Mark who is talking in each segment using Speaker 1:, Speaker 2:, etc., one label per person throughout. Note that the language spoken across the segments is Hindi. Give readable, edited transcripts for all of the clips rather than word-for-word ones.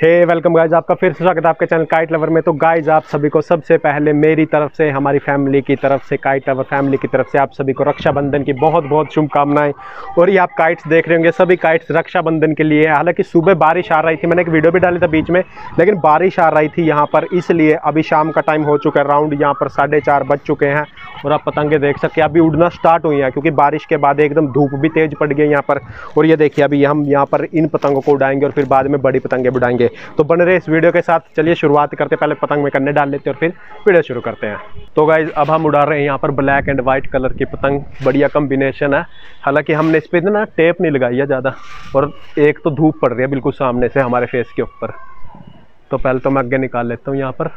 Speaker 1: हे वेलकम गाइज, आपका फिर से स्वागत है आपके चैनल काइट लवर में। तो गाइज आप सभी को सबसे पहले मेरी तरफ से, हमारी फैमिली की तरफ से, काइट लवर फैमिली की तरफ से आप सभी को रक्षाबंधन की बहुत बहुत शुभकामनाएं। और ये आप काइट्स देख रहे होंगे, सभी काइट्स रक्षाबंधन के लिए। हालांकि सुबह बारिश आ रही थी, मैंने एक वीडियो भी डाली था बीच में, लेकिन बारिश आ रही थी यहाँ पर, इसलिए अभी शाम का टाइम हो चुका है, राउंड यहाँ पर 4:30 बज चुके हैं। और आप पतंगे देख सकते हैं अभी उड़ना स्टार्ट हुई हैं, क्योंकि बारिश के बाद एकदम धूप भी तेज पड़ गई यहाँ पर। और ये देखिए अभी हम यहाँ पर इन पतंगों को उड़ाएंगे और फिर बाद में बड़ी पतंगे उड़ाएंगे। तो बन रहे इस वीडियो के साथ, चलिए शुरुआत करते हैं। पहले पतंग में करने डाल लेते हैं और फिर वीडियो शुरू करते हैं। तो गाइज अब हम उड़ा रहे हैं यहाँ पर ब्लैक एंड वाइट कलर की पतंग, बढ़िया कॉम्बिनेशन है। हालांकि हमने इस पे ना टेप नहीं लगाई है ज़्यादा, और एक तो धूप पड़ रही है बिल्कुल सामने से हमारे फेस के ऊपर। तो पहले तो मैं आगे निकाल लेता हूँ, यहाँ पर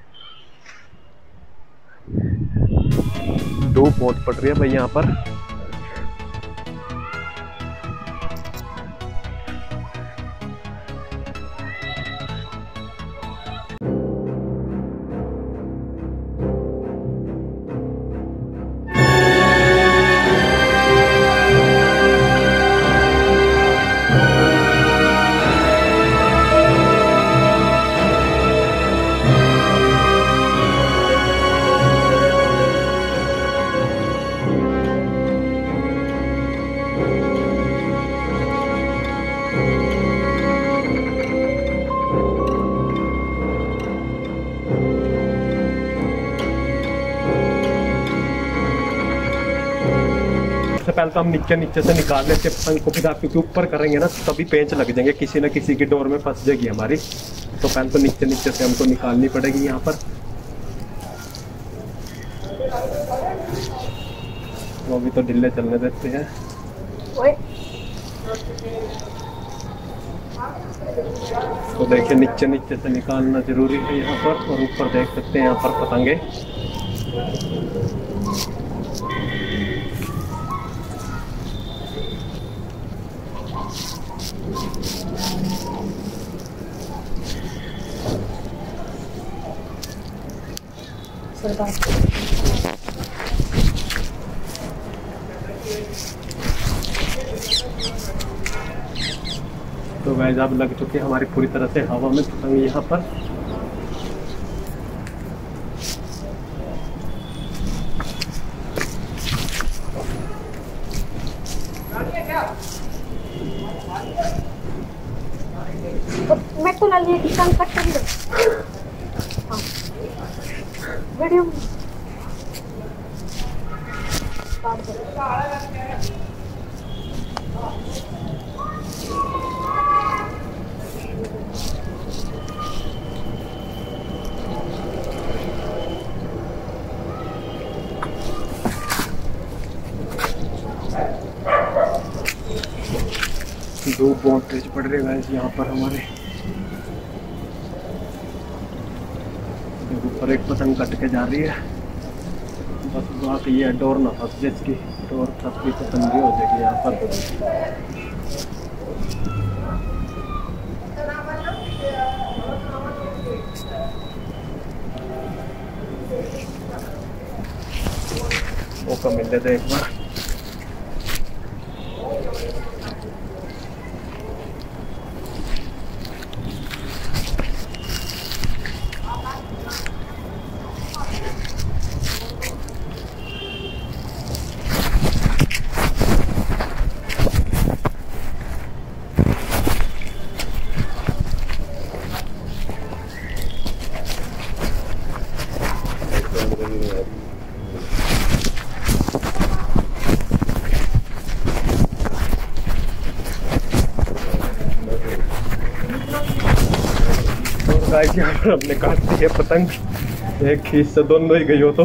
Speaker 1: धूप बहुत पड़ रही है भाई यहाँ पर। सबसे पहले तो हम नीचे से निकाल लेते हैं पतंग को, फिर आप क्योंकि ऊपर करेंगे ना तभी पेंच लग जाएंगे, किसी न किसी की डोर में फंस जाएगी हमारी। तो पहले तो नीचे से हमको निकालनी पड़ेगी यहाँ पर। वो भी तो ढीले चलने देते हैं। तो देखिए नीचे से निकालना जरूरी है यहाँ पर। और ऊपर देख सकते हैं यहाँ पर पतंगे। तो गाइस अब लग चुके हैं हमारी पूरी तरह से हवा में पतंग यहाँ पर।
Speaker 2: मैं तो लालिए की काम कट कर दो। वीडियो
Speaker 1: धूप बहुत तेज पड़ रही है यहाँ पर हमारे। ऊपर एक पतंग कट के जा रही है, बस बात ये है डोर ना फंस जाए, इसकी डोर फंस की पतंग भी हो जाएगी यहाँ पर। मौका मिल जाता है एक बार। गाइस यहाँ पर हमने काट दी है पतंग, एक खींच से दोनों ही गई हो। तो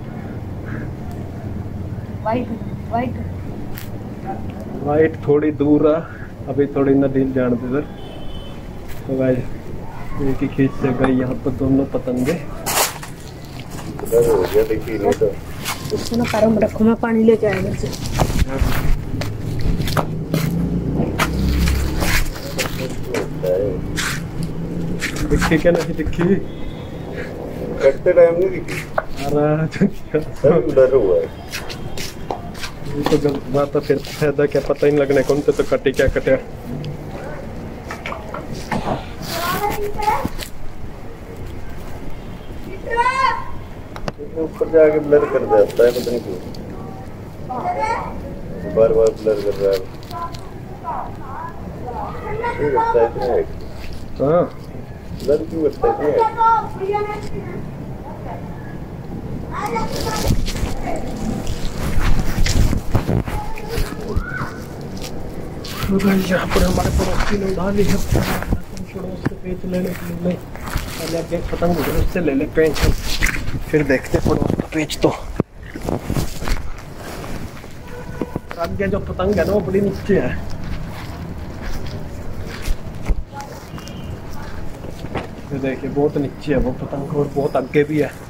Speaker 1: वाइट थोड़ी दूर है, अभी थोड़ी नदी जान दे। तो गाइस एक ही खींच से गई यहाँ पर दोनों पतंगे।
Speaker 2: पैरों में रखो, मैं पानी लेके आएगा।
Speaker 1: दिखी क्या नहीं दिखी?
Speaker 3: कटते टाइम नहीं दिखी।
Speaker 1: अरे
Speaker 3: डर हुआ है।
Speaker 1: ये तो गलत बात है, फिर फायदा क्या, पता ही नहीं लगने कौन से तो कटे क्या कटे।
Speaker 3: ऊपर जाके ब्लर कर देता है, पता नहीं क्यों बार बार ब्लर कर रहा है। क्यों करता है इतना? हाँ ब्लर क्यों करता है इतना?
Speaker 1: यहाँ पर हमारे पड़ोसी ने उड़ा ली है उससे पेंच लेने के लिए। पहले अब एक पतंग उधर उससे ले ले पेंच, फिर देखते पड़ोस का पेंच। तो आगे जो पतंग है ना वो बड़ी नीचे है। ये देखिए बहुत नीचे है वो पतंग और बहुत आगे भी है।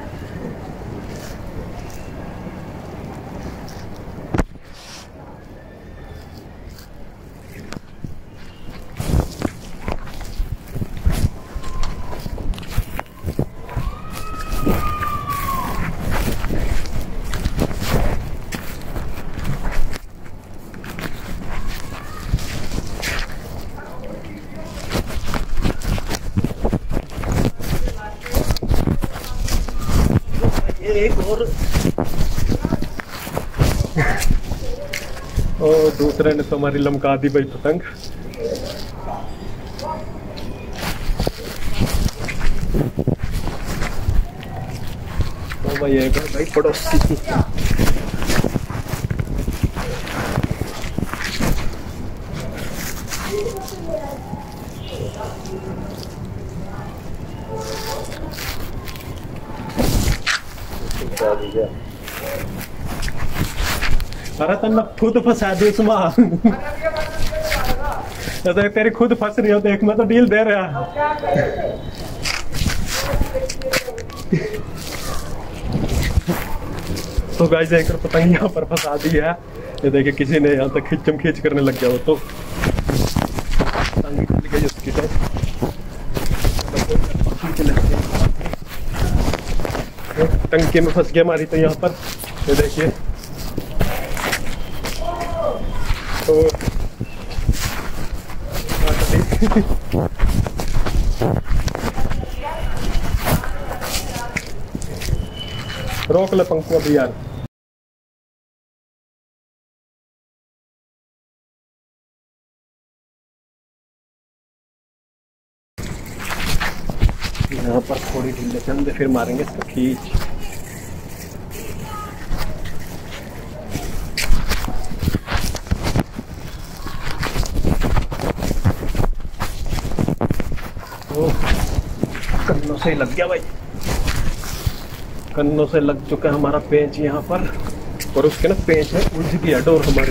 Speaker 1: एक और दूसरे ने तो हमारी लमका दी भाई पतंग। तो भाई एक भाई पड़ोसी अरे तन्ना खुद फंसा दे उसमें। तो तेरी खुद फंस रही हो, देख मैं तो डील दे रहा। तो गाइस एक पतंग यहाँ पर फंसा दी है। ये देखिए किसी ने यहाँ तक खिंचम खींच करने लग गया हो तो पतंग निकल गई उसकी। तो टंकी में फंस गया हमारी। तो यहाँ पर ये देखिए तो रोक ले पंखुआ भी यार। यहाँ पर थोड़ी ढीले चंदे फिर मारेंगे इसका खींच। कन्नों से लग गया भाई, कन्नों से लग चुका है हमारा पेंच यहाँ पर। और उसके ना पेंच है उलझ गया डोर हमारी।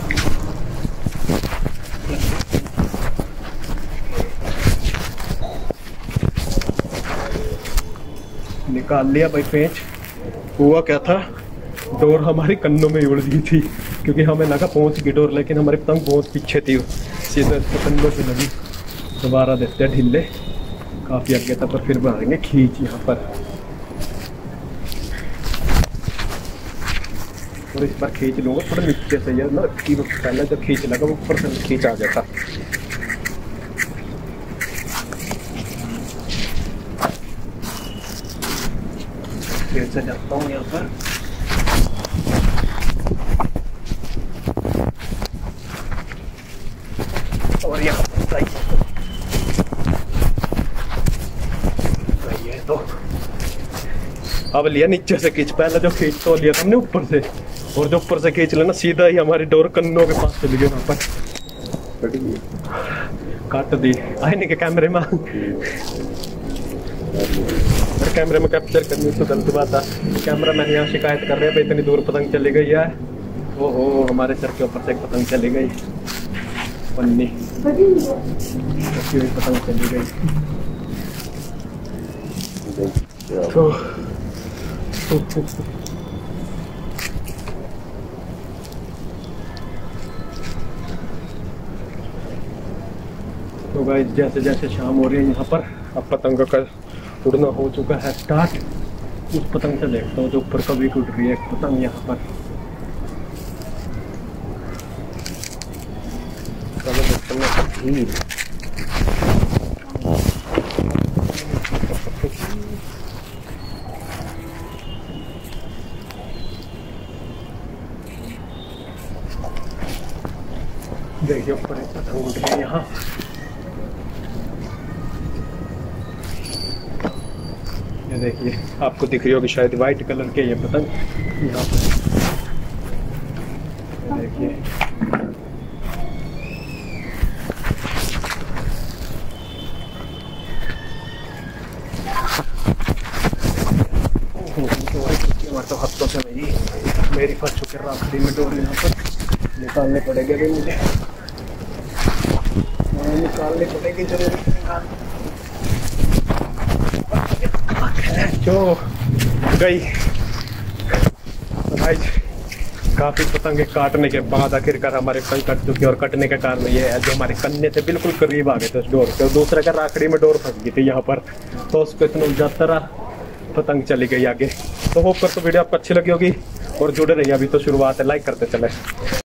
Speaker 1: निकाल लिया भाई पेंच। हुआ क्या था, डोर हमारी कन्नों में उड़ गई थी क्योंकि हमें लगा पहुंच गई डोर, लेकिन हमारी पतंग बहुत पीछे थी, सीधे इसको कन्नों से लगी। दोबारा देखते हैं ढीले, काफी आगे था पर फिर मारेंगे खींच यहाँ पर। और इस बार खींच लूंगा थोड़ा नीचे से यार ना, पहले जब खींच लगा वो ऊपर से खींच आ गया था। फिर से जाता हूँ यहाँ पर। और यहाँ पर तो अब लिया नीचे से खींच, पहले जो खींच तो लिया हमने ऊपर से, और जो ऊपर से खींच लेना सीधा ही हमारी डोर कन्नों के पास चली गई। वहाँ पर काट दी आईने के कैमरे में। कैमरे में कैप्चर करनी तो गलत बात है। कैमरा मैन यहाँ शिकायत कर रहे हैं इतनी दूर पतंग चली गई है। ओहो हमारे सर के ऊपर से एक पतंग चली गई, पन्नी पतंग चली गई। तो गाइस जैसे जैसे शाम हो रही है यहाँ पर, अब पतंग का उड़ना हो चुका है स्टार्ट। उस पतंग से देखता हूँ जो ऊपर कभी उड़ रही है एक पतंग यहाँ पर। के ऊपर एक पतंग उड़ गई यहाँ। ये देखिए, आपको दिख रही होगी शायद वाइट कलर के ये पतंग यहाँ पर। देखिए तो हफ्तों से नहीं मेरी फंस चुके राखड़ी में डोर। यहाँ पर निकालने पड़ेंगे अभी मुझे, निकालने पड़ेगी जरूर। जो गई भाई, काफ़ी पतंगे काटने के बाद आखिरकार हमारे पंख कट चुके, और कटने का कारण ये है जो हमारे कन्ने थे बिल्कुल करीब आ गए थे उस डोर के, और दूसरे का राखड़ी में डोर फंस गई थी यहाँ पर, तो उसको इतना उलझाता रहा, पतंग चली गई आगे। तो होप कर तो वीडियो आपको अच्छी लगी होगी और जुड़े रहिए, अभी तो शुरुआत है, लाइक करते चले।